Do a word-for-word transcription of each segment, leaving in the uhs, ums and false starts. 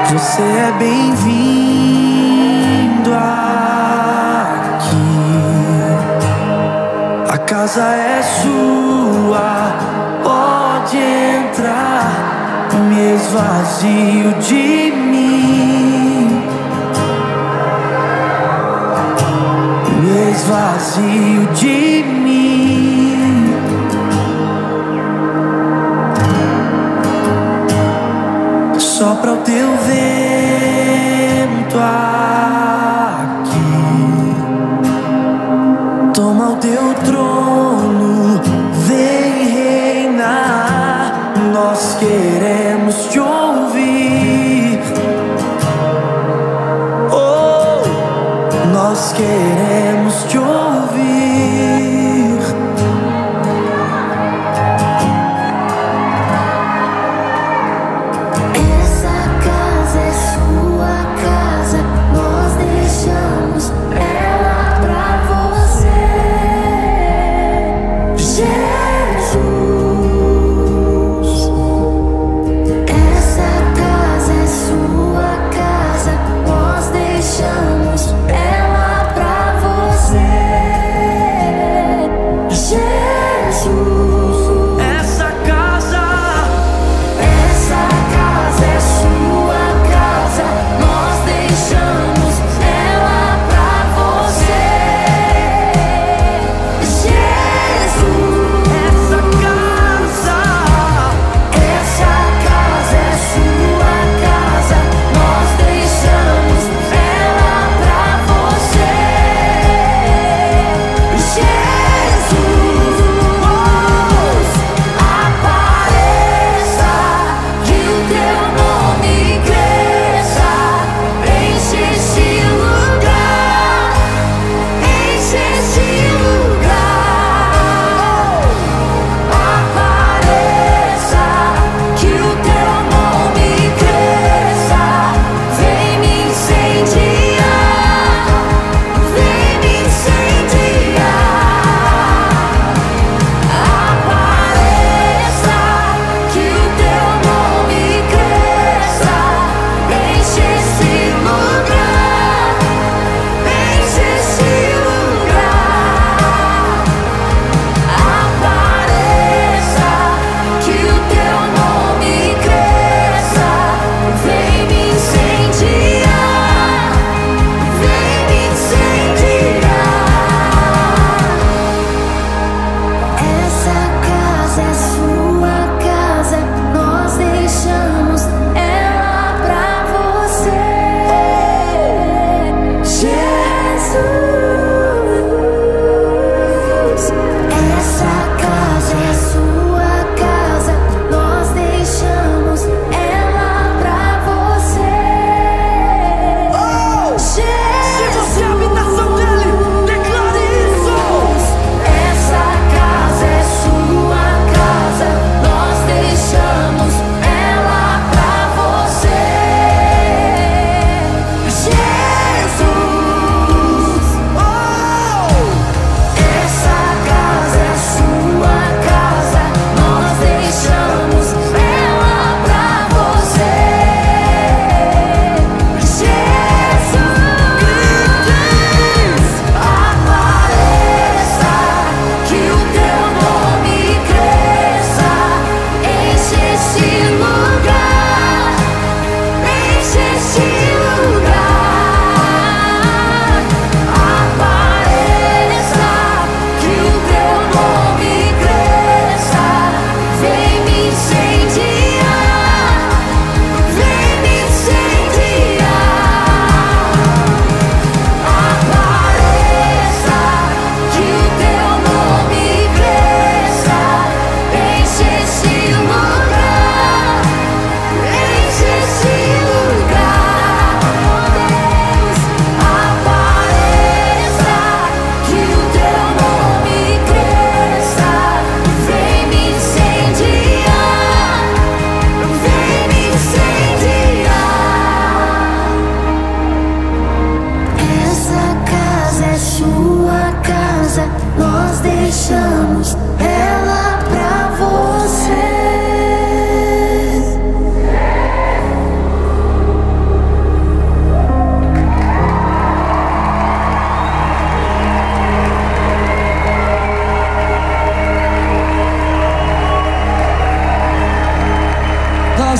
Você é bem-vindo aqui. A casa é sua, pode entrar. Me esvazio de mim, me esvazio de mim. Sopra o teu vento aqui, toma o teu trono, vem reinar. Nós queremos te ouvir, oh, nós queremos te ouvir. Essa casa é sua casa, nós deixamos ela pra você, Jesus. Essa casa é sua casa, nós deixamos ela pra você.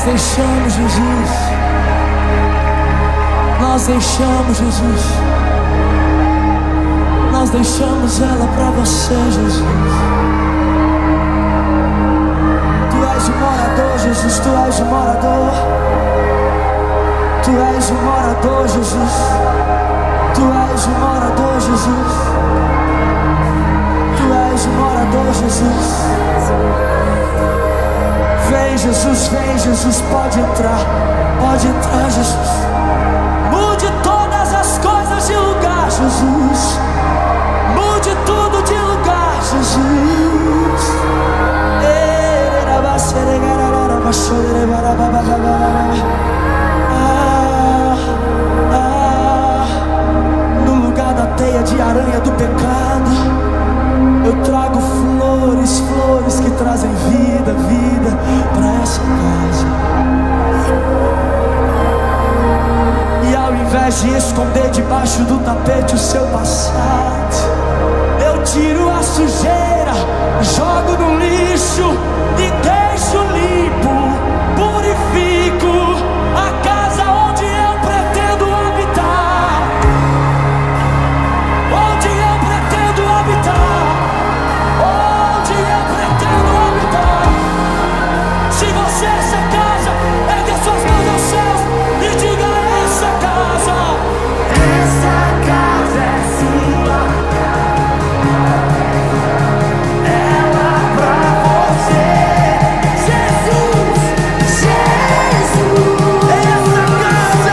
deixamos, Jesus. Nós deixamos, Jesus. Nós deixamos ela pra você, Jesus. Tu és o morador, Jesus. Tu és o morador. Tu és o morador, Jesus. Tu és o morador, Jesus. Tu és o morador, Jesus. Vem, Jesus, vem, Jesus, pode entrar. Pode entrar, Jesus. Mude todas as coisas de lugar, Jesus. Mude tudo de lugar, Jesus. Ah, ah, no lugar da teia de aranha do pecado, eu trago flores, flores que trazem vida, vida para essa casa. E ao invés de esconder debaixo do tapete o seu passado, eu tiro a sujeira, jogo no lixo e deixo limpo, purifico a casa onde eu pretendo habitar. Onde eu pretendo habitar. Onde eu pretendo habitar. Se você é essa casa, ergue as suas mãos aos céus e diga: essa casa. Essa casa é sua. Ela pra você. Jesus, Jesus. Essa casa.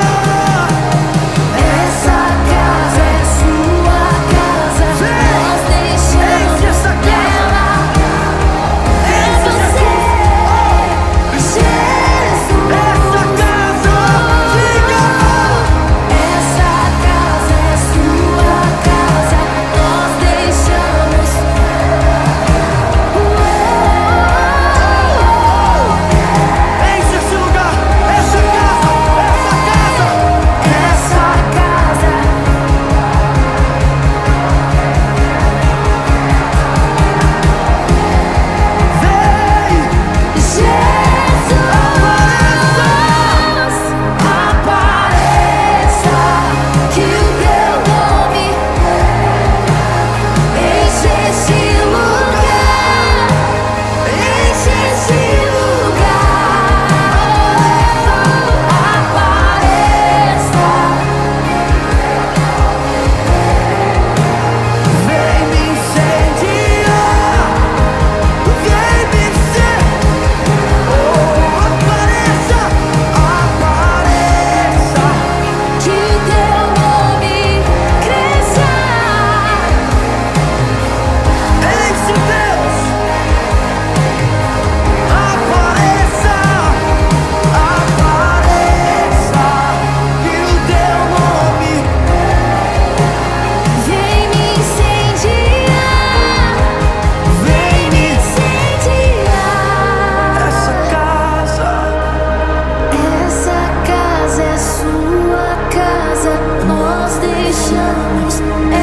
Essa casa é sua casa. Nós deixamos essa casa. ela pra você. Jesus. Essa casa. Diga. Essa casa é sua casa. Nós deixamos. Enche esse lugar. Essa casa. Essa casa. Essa casa. Vem. Jesus, apareça, que o teu nome enche esse lugar, enche esse lugar. Apareça, Vem me incendiar. Vem me incendiar. Oh, apareça. Apareça. que o teu nome cresça. Enche, Deus. Apareça. Apareça. Que o teu nome. Vem me incendiar, vem me incendiar. Essa casa. Essa casa é sua casa, nós deixamos